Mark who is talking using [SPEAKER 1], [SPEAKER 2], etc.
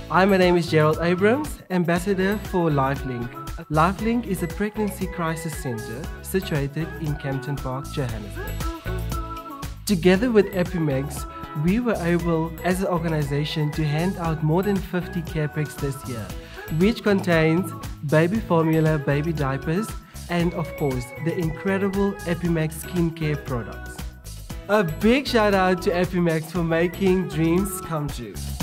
[SPEAKER 1] Hi, my name is Gerald Abrams, Ambassador for LifeLink. LifeLink is a pregnancy crisis center situated in Kempton Park, Johannesburg. Together with Epimax, we were able, as an organization, to hand out more than 50 care packs this year, which contains baby formula, baby diapers, and of course, the incredible Epimax skincare products. A big shout out to Epimax for making dreams come true.